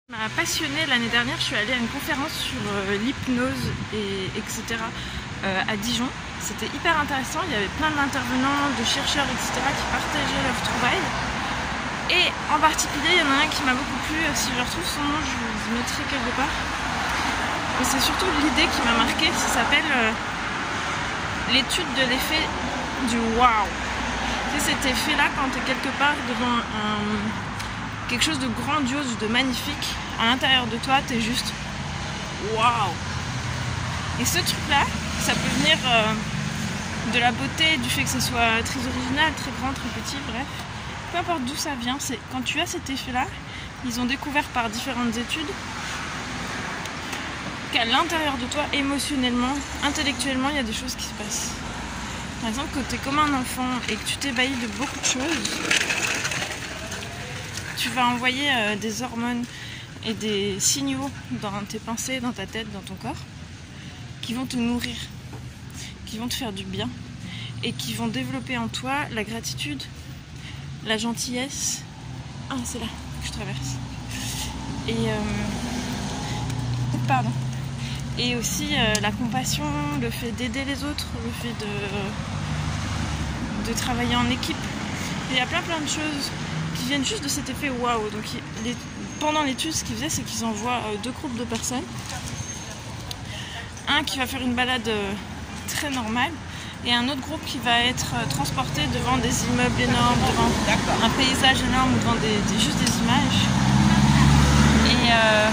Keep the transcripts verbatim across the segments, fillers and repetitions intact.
m'a passionnée l'année dernière, je suis allée à une conférence sur euh, l'hypnose et etc. Euh, à Dijon. C'était hyper intéressant, il y avait plein d'intervenants, de chercheurs, et cetera qui partageaient leurs trouvailles. Et en particulier, il y en a un qui m'a beaucoup plu, si je retrouve son nom, je vous le mettrai quelque part. Mais c'est surtout l'idée qui m'a marquée, ça s'appelle euh, l'étude de l'effet du waouh. C'est cet effet-là quand tu es quelque part devant un... quelque chose de grandiose, de magnifique, à l'intérieur de toi, t'es juste waouh. Et ce truc-là, ça peut venir euh, de la beauté, du fait que ce soit très original, très grand, très petit, bref. Peu importe d'où ça vient, c'est quand tu as cet effet-là, ils ont découvert par différentes études qu'à l'intérieur de toi, émotionnellement, intellectuellement, il y a des choses qui se passent. Par exemple, quand tu es comme un enfant et que tu t'ébahis de beaucoup de choses, tu vas envoyer euh, des hormones et des signaux dans tes pensées, dans ta tête, dans ton corps, qui vont te nourrir, qui vont te faire du bien et qui vont développer en toi la gratitude, la gentillesse. Ah, c'est là que je traverse. Et euh, pardon. Et aussi euh, la compassion, le fait d'aider les autres, le fait de, de travailler en équipe. Et il y a plein plein de choses qui viennent juste de cet effet waouh. Donc les, pendant l'étude, ce qu'ils faisaient, c'est qu'ils envoient euh, deux groupes de personnes. Un qui va faire une balade euh, très normale et un autre groupe qui va être euh, transporté devant des immeubles énormes, devant un paysage énorme ou devant des, des, juste des images. Et, euh,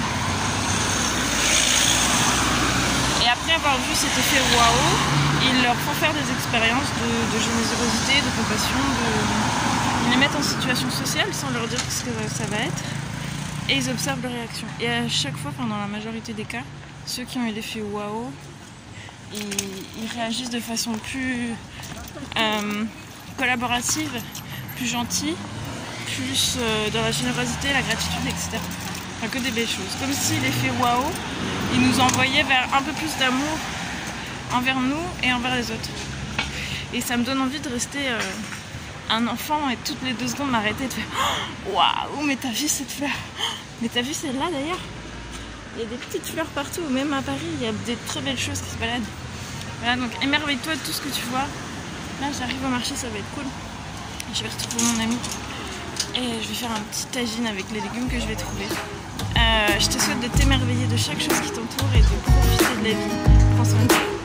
et après avoir vu cet effet waouh, ils leur font faire des expériences de, de générosité, de compassion, de... ils les mettent en situation sociale sans leur dire ce que ça va être et ils observent leurs réactions. Et à chaque fois, pendant la majorité des cas, ceux qui ont eu l'effet waouh, ils, ils réagissent de façon plus euh, collaborative, plus gentille, plus euh, dans la générosité, la gratitude, et cetera. Enfin, que des belles choses. Comme si l'effet waouh, il nous envoyait vers un peu plus d'amour envers nous et envers les autres. Et ça me donne envie de rester euh, un enfant et toutes les deux secondes m'arrêter et de faire waouh, mais t'as vu cette fleur? Mais t'as vu celle-là d'ailleurs? Il y a des petites fleurs partout, même à Paris, il y a des très belles choses qui se baladent. Voilà, donc émerveille-toi de tout ce que tu vois. Là, j'arrive au marché, ça va être cool. Je vais retrouver mon ami et je vais faire un petit tagine avec les légumes que je vais trouver. Euh, je te souhaite de t'émerveiller de chaque chose qui t'entoure et de profiter de la vie. Prends soin de toi.